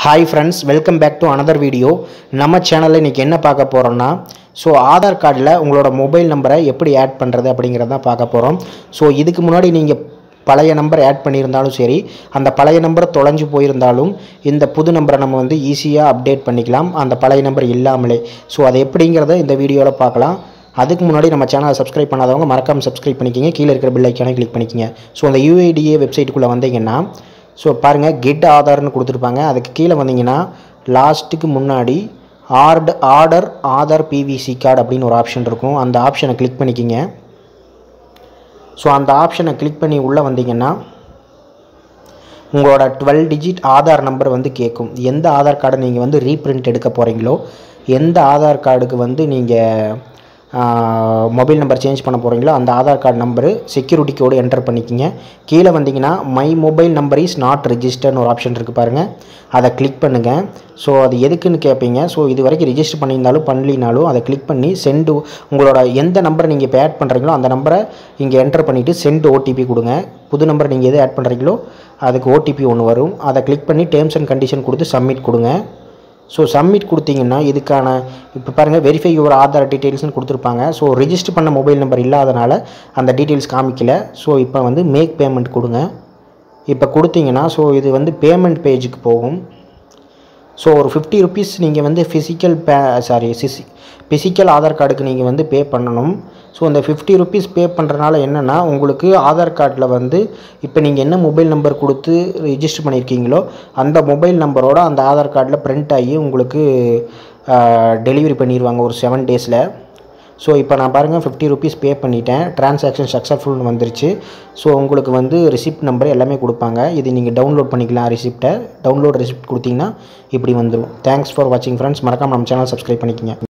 Hi friends, welcome back to another video. நம்ம சேனல்ல இன்னைக்கு என்ன பார்க்க போறோம்னா ஆதார் கார்டுல உங்களோட மொபைல் நம்பரை எப்படி ஆட் பண்றது அப்படிங்கறத தான் பார்க்க போறோம். இதுக்கு முன்னாடி நீங்க பழைய நம்பர் ஆட் பண்ணியிருந்தாலும் சரி, அந்த பழைய நம்பர் தொலைஞ்சு போயிருந்தாலும் இந்த புது நம்பரை நம்ம வந்து ஈஸியா அப்டேட் பண்ணிக்கலாம் அந்த பழைய நம்பர் இல்லாமலே. அது எப்படிங்கறத இந்த வீடியோல பார்க்கலாம். அதுக்கு முன்னாடி நம்ம சேனலை சப்ஸ்கிரைப் பண்ணாதவங்க மறக்காம சப்ஸ்கிரைப் பண்ணிக்கங்க. கீழ இருக்கிற பெல் ஐகானை கிளிக் பண்ணிக்கங்க. அந்த uidai வெப்சைட்டுக்குள்ள வந்தீங்கன்னா பாருங்க கெட் ஆதார்னு கொடுத்துருப்பாங்க. அதுக்கு கீழே வந்தீங்கன்னா லாஸ்ட்டுக்கு முன்னாடி ஆர்டர் ஆதார் பிவிசி கார்டு அப்படின்னு ஒரு ஆப்ஷன் இருக்கும். அந்த ஆப்ஷனை கிளிக் பண்ணிக்கிங்க. அந்த ஆப்ஷனை கிளிக் பண்ணி உள்ளே வந்தீங்கன்னா உங்களோட 12 டிஜிட் ஆதார் நம்பர் வந்து கேட்கும். எந்த ஆதார் கார்டை நீங்கள் வந்து ரீப்ரிண்ட் எடுக்க போகிறீங்களோ, எந்த ஆதார் கார்டுக்கு வந்து நீங்கள் மொபைல் நம்பர் சேஞ்ச் பண்ண போகிறீங்களோ அந்த Aadhaar card number security code enter பண்ணிக்கிங்க. கீழே வந்தீங்கன்னா my mobile number is not ரெஜிஸ்டர்னு ஒரு ஆப்ஷன் இருக்குது பாருங்கள், அதை கிளிக் பண்ணுங்கள். அது எதுக்குன்னு கேட்பீங்க. இது வரைக்கும் ரெஜிஸ்டர் பண்ணியிருந்தாலும் பண்ணலினாலும் அதை கிளிக் பண்ணி சென்டு உங்களோட எந்த நம்பரை நீங்கள் இப்போ ஆட் பண்ணுறீங்களோ அந்த நம்பரை இங்கே என்டர் பண்ணிவிட்டு சென்ட் ஓடிபி கொடுங்க. புது நம்பர் நீங்கள் எது ஆட் பண்ணுறீங்களோ அதுக்கு ஓடிபி ஒன்று வரும். அதை கிளிக் பண்ணி டேர்ம்ஸ் அண்ட் கண்டிஷன் கொடுத்து சப்மிட் கொடுங்க. சப்மிட் கொடுத்தீங்கன்னா இதுக்கான இப்போ பாருங்கள் வெரிஃபை யுவர் ஆதார் டீட்டெயில்ஸ்னு கொடுத்துருப்பாங்க. ரெஜிஸ்டர் பண்ண மொபைல் நம்பர் இல்லாதனால அந்த டீட்டெயில்ஸ் காமிக்கல. இப்போ வந்து மேக் பேமெண்ட் கொடுங்க. இப்போ கொடுத்தீங்கன்னா இது வந்து பேமெண்ட் பேஜுக்கு போகும். ஒரு 50 ருபீஸ் நீங்கள் வந்து ஃபிசிக்கல் ஆதார் கார்டுக்கு நீங்கள் வந்து பே பண்ணணும். அந்த 50 ருபீஸ் பே பண்ணுறனால என்னென்னா உங்களுக்கு ஆதார் கார்டில் வந்து இப்போ நீங்கள் என்ன மொபைல் நம்பர் கொடுத்து ரிஜிஸ்டர் பண்ணியிருக்கீங்களோ அந்த மொபைல் நம்பரோட அந்த ஆதார் கார்டில் பிரிண்ட் ஆகி உங்களுக்கு டெலிவரி பண்ணிடுவாங்க ஒரு 7 டேஸில். இப்போ நான் பாருங்கள் 50 ருபீஸ் பே பண்ணிட்டேன், டிரான்சாக்ஷன் சக்ஸஸ்ஃபுல்னு வந்துருச்சு. உங்களுக்கு வந்து ரிசிப்ட் நம்பர் எல்லாமே கொடுப்பாங்க. இது நீங்கள் டவுன்லோட் பண்ணிக்கலாம். டவுன்லோட் ரிசிப்ட் கொடுத்தீங்கன்னா இப்படி வந்துடும். தேங்க்ஸ் ஃபார் வாட்சிங் ஃப்ரெண்ட்ஸ். மறக்காம நம்ம சேனல் சப்ஸ்கிரைப் பண்ணிக்கங்க.